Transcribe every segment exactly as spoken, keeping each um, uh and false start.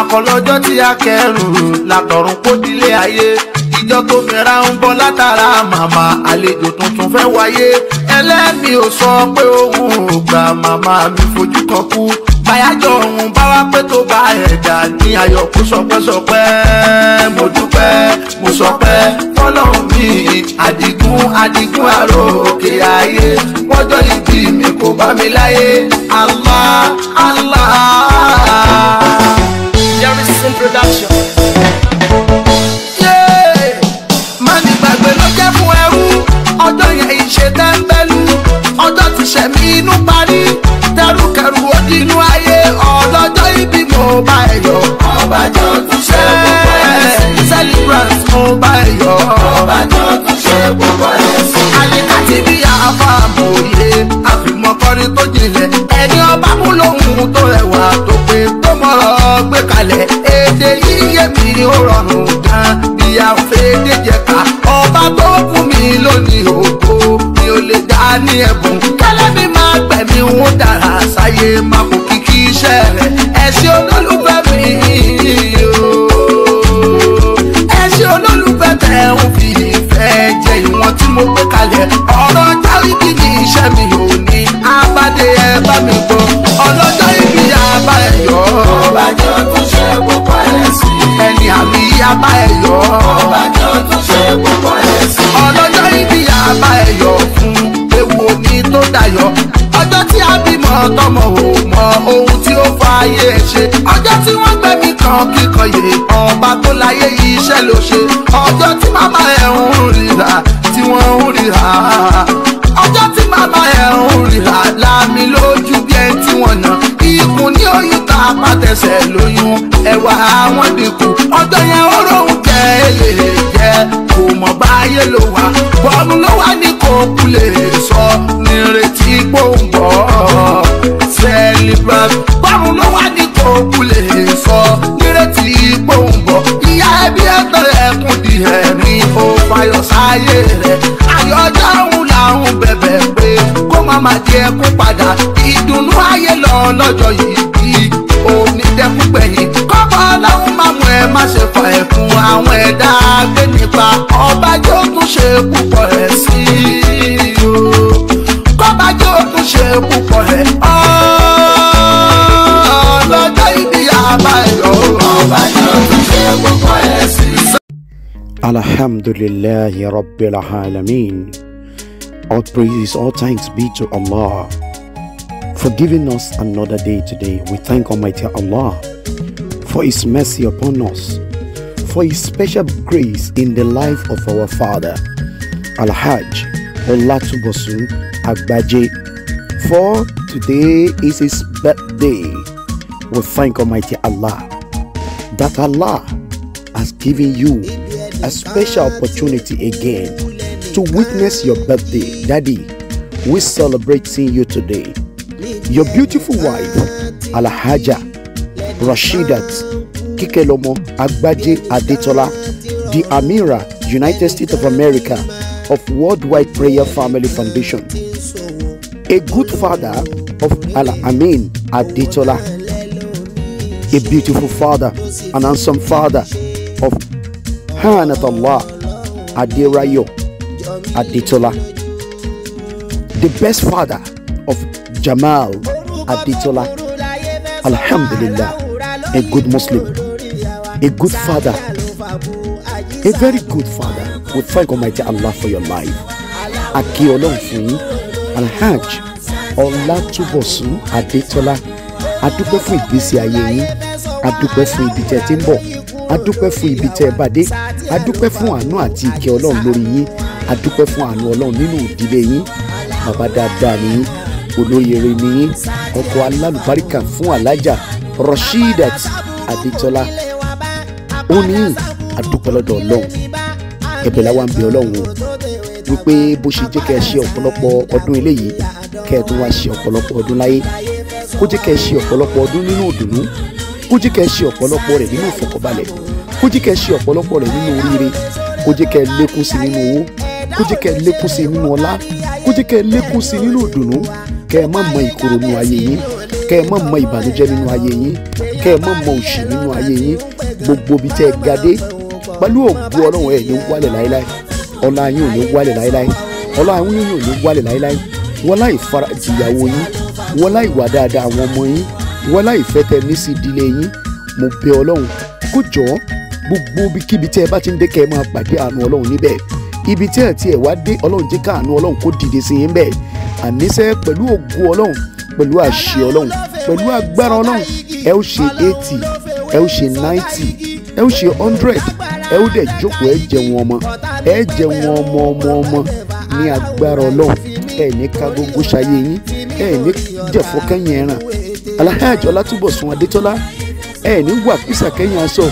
akọlọ́jọ́ tí a kẹrù látọ̀run kó dilé ayé ìjọ tó fẹ́ra ń bọ̀ látara màmá àlejò tuntun fẹ́ wáyé ẹlẹ́mìí ò sọ pé òun ò gbà màmá mi fojú kan kú báyájọ́ òun bá wá pé tó bá ẹ̀dá ní ayọ̀ kó sọpẹ́sọpẹ́ mo dúpẹ́ mo sọpẹ́ fọlọ́run mi àdìgún àdìgún àrò òkè ayé wọ́jọ́ ìbí mi kò bá mi láyé Allah Allah. Jerryson Production. Mani gbàgbé ló jẹ́ fún ẹrú ọjọ́ yẹn ìṣe tẹ́ńbẹ́lú ọjọ́ ti ṣẹ̀mí inú parí tẹrùkẹrù ó di inú ayé ọlọ́jọ́ ìbí mo bá ẹ yọ̀ ọbàjọ́ tún ṣe gbogbo ẹ̀sìn celebrant mo bá ẹ yọ̀ ọbàjọ́ tún ṣe gbogbo ẹ̀sìn. àyíká tí bí àáfà àmòye àfìmọ́kọrin tó jinlẹ̀ ẹni ọba mú lóhùn tó rẹwà tó pé tó mọ̀rọ̀ gbé kalẹ̀ èdè yíyé mi ó rọrùn gan bí a fèdè jẹ̀ka ọba tó fún mi lónìí ògo mi ò lè dá ní ẹ̀bùn kẹ́lẹ́ mi máa gbẹ̀mí wọn dára sáyé máa kó kíkí iṣẹ́ rẹ̀ ẹ̀sìn olólùfẹ́ mi ẹ̀sìn olólùfẹ́ tẹ̀ ń fi ìfẹ́ jẹ ìwọ̀n tí mo gbé kalẹ̀ ọ̀rọ̀ jáwéjì ní iṣẹ́ mi ò ní abádé ẹ bá mi gbọ́ ọlọ́jọ́ ìbí abá ẹ̀ yọ̀ ọbàjọ́ tó ṣe gbogbo ẹ̀sìn ẹni àmì abá ẹ̀ yọ̀ ọbàjọ́ tó ṣe gbogbo ẹ̀sìn ọlọ́jọ́ ìbí abá ẹ̀ yọ̀ fún ewu omi tó dayọ̀ ọjọ́ tí a bímọ tọmọ ò mọ ohun tí ó fa ayé ẹ̀ ṣe ọjọ́ tí wọ́n gbẹ̀mí kan kíkọyè ọba tó láyé iṣẹ́ ló ṣe ọjọ́ tí màmá ẹ̀ ń ríra tí wọ́n ń ríra ọjọ́ tí màmá ẹ̀ ń ríra láàmì lójú bí ẹni tí wọ́n nà ikùn ní oyún tá a pàtẹ́sẹ̀ lóyún ẹ̀wà àwọn dínkù ọjọ́ yẹn ó rohùn jẹ́ èlé jẹ́ kò mọ̀ báyé ló wà bọ́ọ̀mù ló wà ní kò kú lè sọ nírètí gbòǹgbò celebrant bọ́ọ̀mù ló wà ní kò kú lè sọ nírètí gbòǹgbò ìyá ẹbí ẹ̀tọ́ ẹ̀kún di ẹ̀rín ó fayọ̀ sáyé rẹ̀ àyọjọ́ òun làwọn bẹ̀bẹ̀ pé kó má má di ẹkún padà ìdùnnú ayé lọ lọ́jọ́ yìí bí onídẹ́kùn gbẹ̀yìn kọ́bọ̀ ọlọ́run má mú ẹ má ṣe fà ẹ̀ fún àwọn ẹ̀dá gbé nípa ọbàjọ́ tún ṣe púpọ̀ ẹ̀ sí o kọ́bàjọ́ tún ṣe púpọ̀ ẹ̀ ọlọ́jọ́ ìbí àbá ẹ̀yọ́ ọbàjọ́ tún ṣe púpọ̀ ẹ̀ sí. Alhamdulillahi Rabbil Alameen. All praises, all thanks be to Allah for giving us another day today. We thank Almighty Allah for His mercy upon us, for His special grace in the life of our father, Al-Hajj Olatubosun Agbaje. For today is his birthday. We thank Almighty Allah that Allah has given you a special opportunity again to witness your birthday. Daddy, we celebrate seeing you today. Your beautiful wife, Alhaja Rashidat Kikelomo Agbaje Adetola, the Amira, United States of America of Worldwide Prayer Family Foundation, a good father of Al-Amin Adetola, a beautiful father, an handsome father of Hanatullah Aderayo Adetola, the best father of Jamal Adetola. Alhamdulillah, a good Muslim, a good father, a very good father. We thank Almighty Allah for your life. Aki Ọlọ́run fún yín, Alhaj Olatubosun Adetola. Adúpẹ́ fún ìgbésí ayé yín, adúpẹ́ fún ibi tẹ́ ti ń bọ̀, adúpẹ́ fún ibi tẹ́ bá dé, adúpẹ́ fún àánú àti ìkẹ́ Ọlọ́run lórí yín, adúpẹ́ fún àánú Ọlọ́run nínú ìdílé yín. Bàbá dáadáa ni yín, olóyèrè ni yín, ọkọ alálùbáríkà fún Alhaja Rashidat Adetola. Ó ní adúpẹ́ lọ́dọ̀ Ọlọ́run, ẹ̀bẹ̀ la wá ń bẹ̀ Ọlọ́run o wípé bó ṣe jẹ́ kẹ́ ẹ ṣe ọ̀pọ̀lọpọ̀ ọdún eléyìí kẹ́ ẹ tún wá ṣe ọ̀pọ̀lọpọ̀ ọdún láyé, kó jẹ́ kẹ́ ẹ ṣe ọ̀pọ̀lọpọ̀ ọdún nínú ìdùnnú, kó jẹ́ kẹ́ ẹ ṣe ọ̀pọ̀lọpọ̀ rẹ̀ nínú ìfọ̀kànbalẹ̀, kó jẹ́ kẹ́ ẹ ṣe ọ̀pọ̀lọpọ̀ rẹ̀ nínú oríire, kó jẹ́ kẹ́ ẹ lékún sí nínú owó, kó jẹ́ kẹ́ ẹ lékún sí nínú ọlá, kó jẹ́ kẹ́ ẹ lékún sí nínú ìdùnnú, kẹ́ ẹ má mọ ìkorò nínú ayé yín, kẹ́ ẹ má mọ ìbànújẹ́ nínú ayé yín. kẹ́ ẹ mọ̀ mọ òṣì nínú ayé yín gbogbo bí tẹ́ ẹ ga dé pẹ̀lú ògbó ọlọ́run ẹ̀ ní wálẹ̀ láéláé ọlá yín ò ní wálẹ̀ láéláé ọlá yín ò ní wálẹ̀ láéláé wọ́n láì farajìyàwó yín wọ́n láì wà dáadáa àwọn ọmọ yín wọ́n láì fẹ́ tẹ ní sí ìdílé yín mo bẹ̀ ọlọ́run kó jọ gbogbo ibikíbi tẹ́ ẹ bá ti ń dé kẹ́ ẹ máa pàdé àánú ọlọ́run níbẹ̀ ibi tí ẹ ti ẹ̀ wá dé ọlọ́run jẹ́ ká àánú ọlọ́run kó dìde sí yín bẹ́ẹ̀ àníṣe pẹ̀lú ògo ọlọ́run pẹ̀lú àṣẹ ọlọ́run pẹ̀lú agbára ọlọ́run ẹ ó ṣe eighty ẹ ó ṣe ninety ẹ ó ṣe hundred ẹ ó dẹ̀ jókòó ẹ jẹun ọmọ ẹ jẹun ọmọ ọmọ ọmọ ní agbára ọlọ́run ẹ ní ká gbogbo ṣayé yín ẹ ní jẹ̀fọ́ kẹ́yìn ẹran Alhaji Ọlátúbọ̀sún Adétọ́lá ẹ ní wà kísà kẹ́yìn aṣọ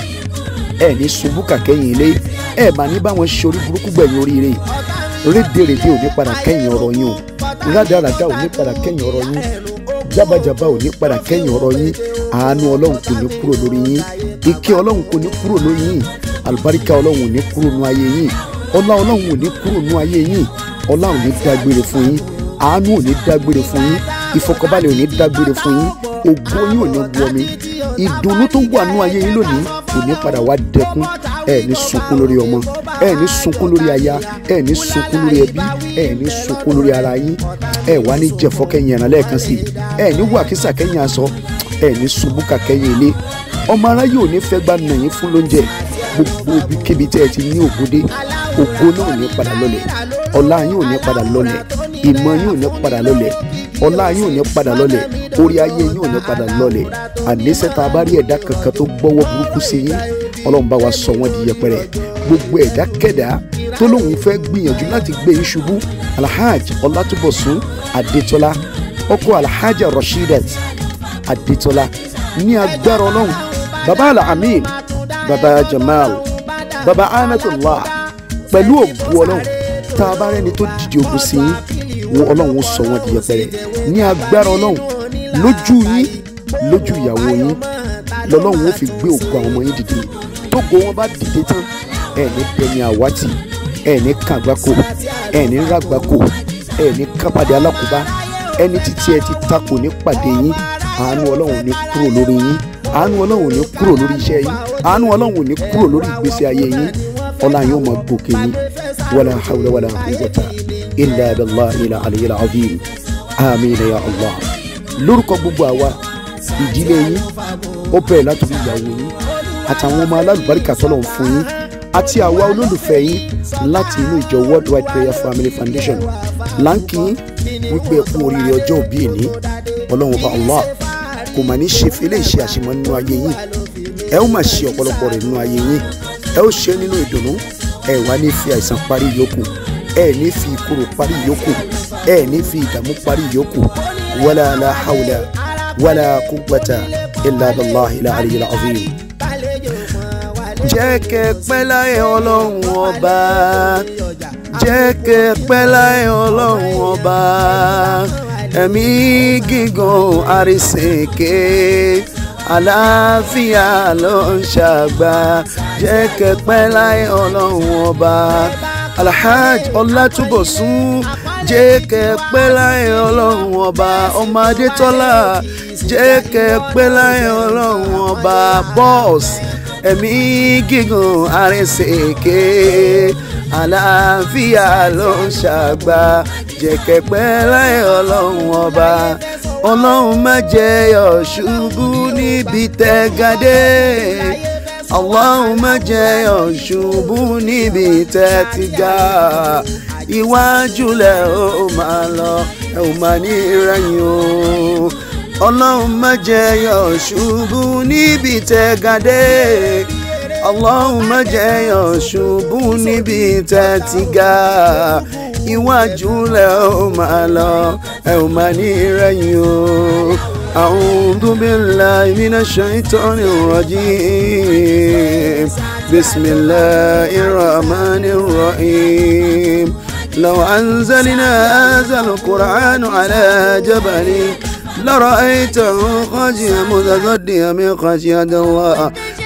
ẹ ní ṣubú kàkẹ́yìn ilé ẹ bá ní báwọn ṣe orí burúkú gbẹ̀yìn oríire rédèrèdè ò ní padà kẹ́yìn ọ̀rọ̀ yín o rádaràdà ò ní padà kẹ́yìn ọ̀rọ̀ yín jábàjábà ò ní padà kẹ́yìn ọ̀rọ̀ yín àánú ọlọ́run kò ní kúrò lórí yín ìkẹ́ ọlọ́run kò ní kúrò lórí yín àlùbáríkà ọlọ́run ò ní kúrò nú ayé yín ọlá ọlọ́run ò ní kúrò nú ayé yín ọlá ò ní dágbére fún yín àánú ò ní dágbére fún yín ìfọkànbalẹ̀ ò ní dágbére fún yín ògo yín ò ní wọmi ìdùnnú tó wà nú ayé yín lónìí kò ní padà wá dẹkún ẹ ní sunkún lórí ọmọ ẹ ní sunkún lórí aya ẹ ní sunkún lórí ẹbí ẹ ní sunkún lórí ara yín ẹ wá ní jẹ̀fọ́ kẹ́yìn ẹran lẹ́ẹ̀kan sí ẹ ní wàkísà kẹ́yìn aṣọ ẹ ní ṣubúkà kẹ́yìn ilé ọmọ aráyé ò ní fẹ́ gbà nàyín fún lóúnjẹ gbogbo ibikíbi tẹ́ ẹ ti ní ògùdé ògo náà ò ní padà lọlẹ̀ ọlá yín ò ní padà lọlẹ̀ ìmọ̀ yín ò ní padà lọlẹ̀ ọlá yín ò ní padà lọlẹ̀ orí ayé yín ò ní padà lọlẹ̀ àníṣe tá a bá rí ẹ̀dá kankan tó gbọ́wọ́ burúkú sí yín ọlọ́run bá wa sọ wọ́n di yẹpẹrẹ gbogbo ẹ̀dá kẹ̀dá tó lóun fẹ́ gbìyànjú láti gbé yín ṣubú Alhaji Ọlátúbọ̀sún Adétọ́lá ọkọ Alhaja Rasheedat Adétọ́lá ní agbára ọlọ́run baba Al-Amin baba Jamal baba Anatollah pẹ̀lú ògùn ọlọ́run tá a bá rẹ́ni tó dìde ogun sí yín wọn ọlọ́run ó sọ wọ́n di yẹpẹrẹ ní agbára ọlọ́run lójú yín lójú ìyàwó yín lọ́lọ́run ó fi gbé òkú àwọn ọmọ yín dìde tógo wọn bá dìde tán ẹ ní dẹni àwátì ẹ ní kàgbákò ẹ ní rágbákò ẹ ní kápádé alákòóbá ẹni títí ẹ ti takò ní pàdé yín àánú ọlọ́run ní kúrò lórí yín àánú ọlọ́run ní kúrò lórí iṣẹ́ yín àánú ọlọ́run ní kúrò lórí ìgbésí ayé yín ọlá yín ó máa gòkè yín wàlá hawla wàlá quwwata illa billahi al-aliyyil azim àmín ya Allah lórúkọ gbogbo àwa ìdílé yín ó bẹ̀rẹ̀ látòrí ìyàwó yín àtàwọn ọmọ alálùbáríkà tọ́lọ̀ ń fún yín àti àwa olólùfẹ́ yín láti inú ìjọ Worldwide Prayer Family Foundation láǹkì yín wípé ẹ kú oríire ọjọ́ òbí ìní ọlọ́run ọba Allah kò mà ní ṣe fẹ́lẹ́ ìṣe àṣemọ́ nínú ayé yín ẹ ó mà ṣe ọ̀pọ̀lọpọ̀ rẹ̀ nínú ayé yín ẹ ó ṣe nínú ìdùnnú ẹ wá ní fi àìsàn parí yòókù ẹ ní fi ìkorò parí yòókù ẹ ní fi ìdààmú parí yòókù wala la hawla wala quwwata illa billahi al-aliyyil azim. jẹ́ kẹ́ pẹ́ láyé ọlọ́run ọba jẹ́ kẹ́ pẹ́ láyé ọlọ́run ọba ẹ̀mí gígùn àrísèké àlàáfíà ló ń ṣàgbà jẹ́ kẹ́ pẹ́ láyé ọlọ́run ọba Alhaji Ọlátúbọ̀sún jẹ́ kẹ́ pẹ́ láyé ọlọ́run ọba ọmọ Adétọ́lá jẹ́ kẹ́ pẹ́ láyé ọlọ́run ọba bọ́ọ̀sì ẹ̀mí gígùn àrísèké àlàáfíà ló ń ṣàgbà jẹ́ kẹ́ pẹ́ láyé ọlọ́run ọba ọlọ́run má jẹ́ yọ̀ ṣubú níbi tẹ́ gàdé ọlọ́run má jẹ́ yọ̀ ṣubú níbi tẹ́ ti ga iwájú lẹ̀ ó máa lọ ẹ ò máa ní ìrẹ̀yìn o ọlọ́run má jẹ́ yọ̀ ṣubú níbi tẹ́ gàdé ọlọ́run má jẹ́ yọ̀ ṣubú níbi tẹ́ ti ga iwájú lẹ̀ ó máa lọ ẹ ò máa ní ìrẹ̀yìn o. A'udhu billahi minash shaitanir rajim bismillahir rahmanir rahim law anzalna hadhal qur'ana ala jabalin لرأيته خاشعا متصدعا من خشية الله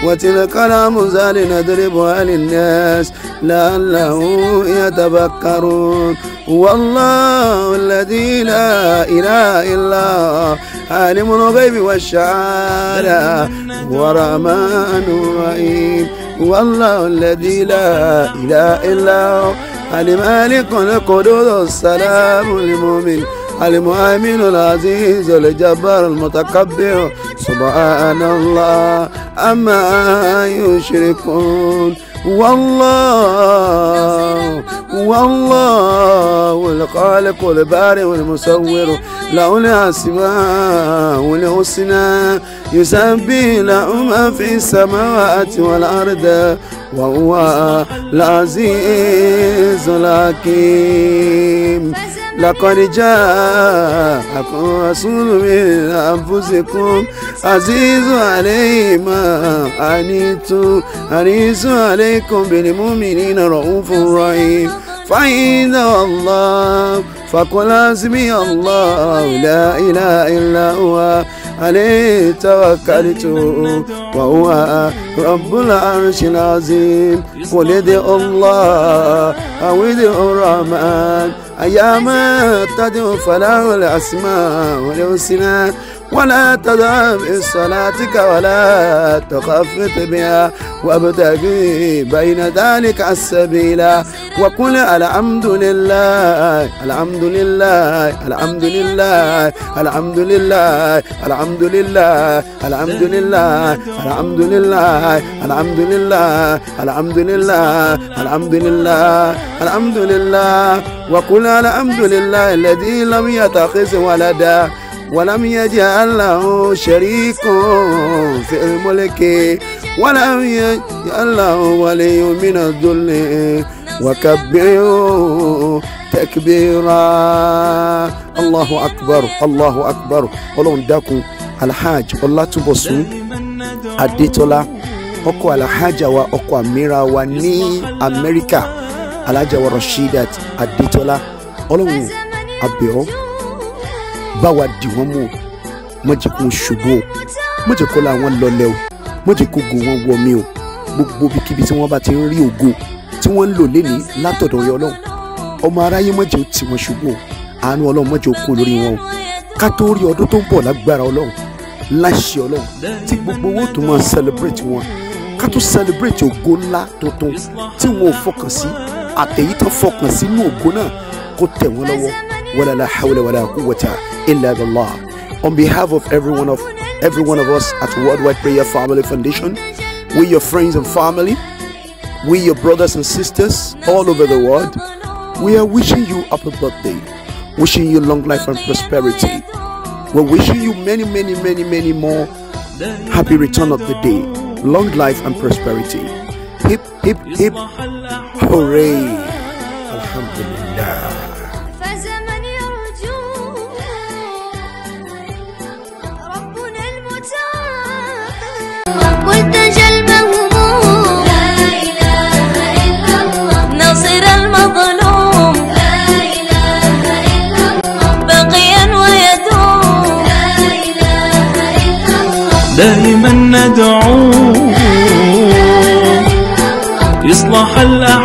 وتلك الأمثال نضربها للناس لعلهم يتفكرون. والله الذي لا إله إلا هو عالم الغيب والشهادة ورحمن الرحيم. والله الذي لا إله إلا هو الملك القدوس السلام المؤمن المؤمن العزيز الجبار المتكبر سبحان الله أما يشركون. والله والله الخالق البارئ والمصور له الأسماء الحسنى يسبح له ما في السماوات والأرض وهو العزيز الحكيم. لقد جاءكم رسول من أنفسكم عزيز عليه ما عنتم حريص عليكم بالمؤمنين رؤوف رحيم. فإن الله فقل حسبي الله لا إله إلا هو عليه توكلت وهو رب العرش العظيم. قل ادعوا الله أو ادعوا الرحمن أيما تدعو فله الأسماء الحسنى ولا تدع بصلاتك ولا تخفت بها وابتغي بين ذلك السبيل وقل الحمد لله الحمد لله الحمد لله الحمد لله الحمد لله الحمد لله الحمد لله الحمد لله الحمد لله الحمد لله الحمد لله وقل الحمد لله الذي لم يتخذ ولدا ولم يجعل له شريك في الملك ولم يجعل له ولي من الذل وكبره تكبيرا. الله أكبر الله أكبر. Ọlọ́run dákun Alhaji Ọlátúnbọ̀sún Adétọ́lá ọkọ Alhaja wa ọkọ Amira wa ní Amẹ́ríkà Alhaja wa Rasheedat Adétọ́lá Ọlọ́run abẹ́ọ́ bá wa dì wọ́n mú má jẹ́ kó ṣubú o má jẹ́ kó la wọn lọlẹ̀ o má jẹ́ kó go wọn wọ mi o gbogbo bíkíbi tí wọ́n bá ti ń rí ògo tí wọ́n ń lò léni látọ̀dọ̀ ọ̀yọ́ Ọlọ́run ọmọ aráyé má jẹ́ ó tì wọ́n ṣubú o àánú Ọlọ́run má jẹ́ ó kún lórí wọn o ká tó rí ọdún tó ń bọ̀ lágbára Ọlọ́run láṣẹ Ọlọ́run tí gbogbo owó tó máa celebrate wọn ká tó celebrate ògo ńlá tuntun tí wọn ò fọkàn sí àtẹ̀yí tó fọkàn sínú ògo náà kó tẹ̀ wọ́n lọ́wọ́ wala la hawla wala quwwata illa billah. On behalf of every one of every one of us at Worldwide Prayer Family Foundation, we your friends and family, we your brothers and sisters all over the world, we are wishing you happy birthday, wishing you long life and prosperity. We're wishing you many, many, many, many more happy return of the day, long life and prosperity. Hip, hip, hip, hooray! Alhamdulillah. وانتج المهموم لا إله إلا الله نصر المظلوم لا إله إلا الله بقيا ويدوم لا إله إلا الله دائما ندعو يصلح الأحوال